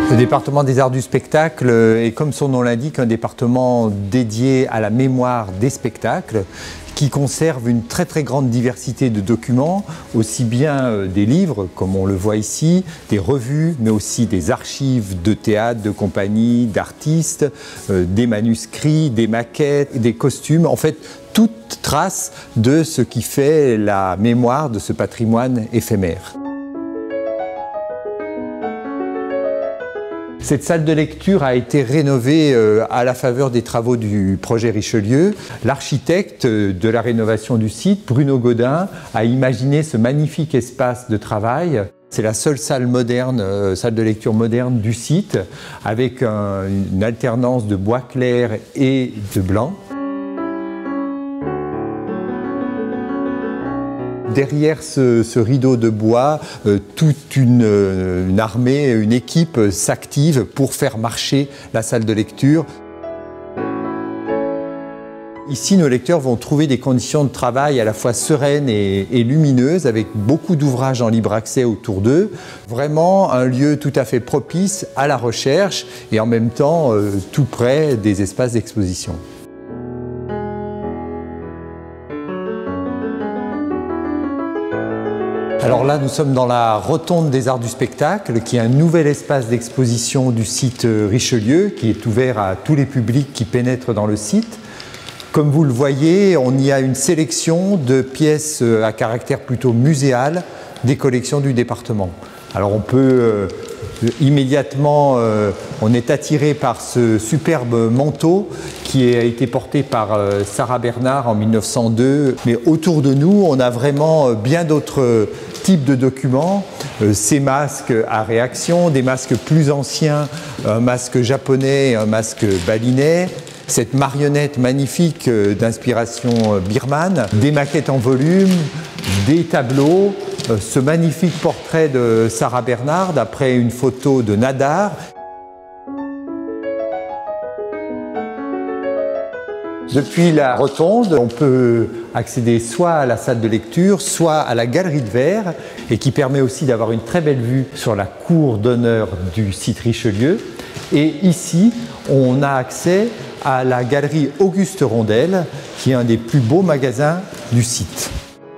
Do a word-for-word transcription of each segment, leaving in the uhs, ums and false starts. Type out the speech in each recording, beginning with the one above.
Le département des arts du spectacle est, comme son nom l'indique, un département dédié à la mémoire des spectacles, qui conserve une très très grande diversité de documents, aussi bien des livres, comme on le voit ici, des revues, mais aussi des archives de théâtre, de compagnie, d'artistes, euh, des manuscrits, des maquettes, des costumes, en fait, toute trace de ce qui fait la mémoire de ce patrimoine éphémère. Cette salle de lecture a été rénovée à la faveur des travaux du projet Richelieu. L'architecte de la rénovation du site, Bruno Godin, a imaginé ce magnifique espace de travail. C'est la seule salle moderne, euh, salle de lecture moderne du site, avec un, une alternance de bois clair et de blanc. Derrière ce, ce rideau de bois, euh, toute une, une armée, une équipe s'active pour faire marcher la salle de lecture. Ici, nos lecteurs vont trouver des conditions de travail à la fois sereines et, et lumineuses, avec beaucoup d'ouvrages en libre accès autour d'eux. Vraiment un lieu tout à fait propice à la recherche et en même temps euh, tout près des espaces d'exposition. Alors là, nous sommes dans la rotonde des arts du spectacle, qui est un nouvel espace d'exposition du site Richelieu, qui est ouvert à tous les publics qui pénètrent dans le site. Comme vous le voyez, on y a une sélection de pièces à caractère plutôt muséal des collections du département. Alors on peut euh, immédiatement, euh, on est attiré par ce superbe manteau qui a été porté par euh, Sarah Bernard en mille neuf cent deux. Mais autour de nous, on a vraiment bien d'autres types de documents. Euh, ces masques à réaction, des masques plus anciens, un masque japonais et un masque balinais. Cette marionnette magnifique d'inspiration birmane, des maquettes en volume, des tableaux, ce magnifique portrait de Sarah Bernard d'après une photo de Nadar. Depuis la rotonde, on peut accéder soit à la salle de lecture, soit à la galerie de verre, et qui permet aussi d'avoir une très belle vue sur la cour d'honneur du site Richelieu. Et ici, on a accès à la galerie Auguste Rondel, qui est un des plus beaux magasins du site.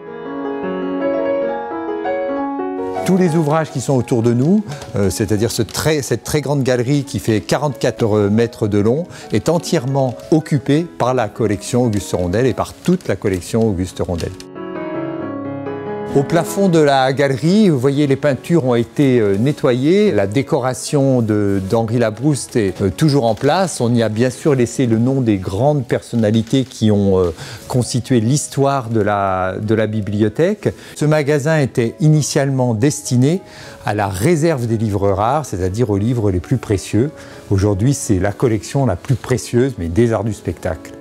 Tous les ouvrages qui sont autour de nous, euh, c'est-à-dire ce très, cette très grande galerie qui fait quarante-quatre mètres de long, est entièrement occupée par la collection Auguste Rondel et par toute la collection Auguste Rondel. Au plafond de la galerie, vous voyez, les peintures ont été nettoyées. La décoration d'Henri Labrouste est toujours en place. On y a bien sûr laissé le nom des grandes personnalités qui ont constitué l'histoire de la, de la bibliothèque. Ce magasin était initialement destiné à la réserve des livres rares, c'est-à-dire aux livres les plus précieux. Aujourd'hui, c'est la collection la plus précieuse, mais des arts du spectacle.